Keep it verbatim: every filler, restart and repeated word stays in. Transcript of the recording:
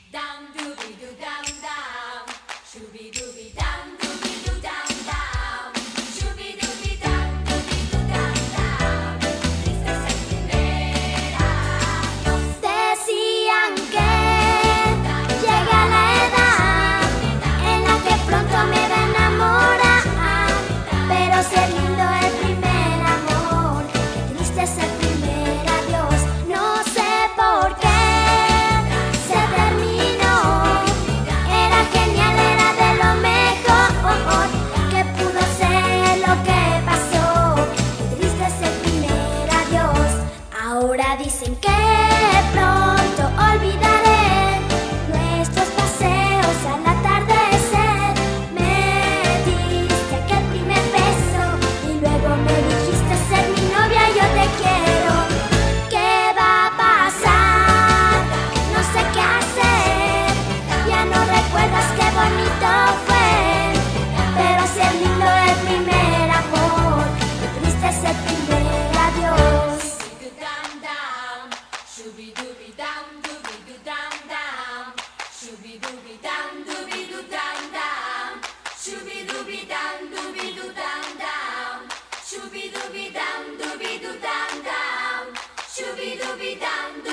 Down dooby doo down down, shooby dooby down dooby doo down down, shooby dooby down dooby doo down down. Triste es el primer adiós. Decían que llega la edad en la que pronto me va a enamorar, pero ser lindo el primer amor, qué triste es el primer adiós. No sé por qué se terminó, era genial, era de lo mejor que pudo ser lo que pasó. Qué triste es el primer adiós. Ahora dicen que pronto olvidaré nuestros paseos al atardecer. Me diste aquel primer beso y luego me dijiste ser mi novia, yo te quiero. ¿Qué va a pasar? No sé qué hacer. Ya no recuerdas qué bonito fue, pero si es lindo el primer amor, qué triste es el primer adiós. Down down, shooby dooby down dooby doo down down, shooby dooby down dooby doo down down, shooby dooby down dooby doo down down, shooby dooby down dooby doo down down, shooby dooby down.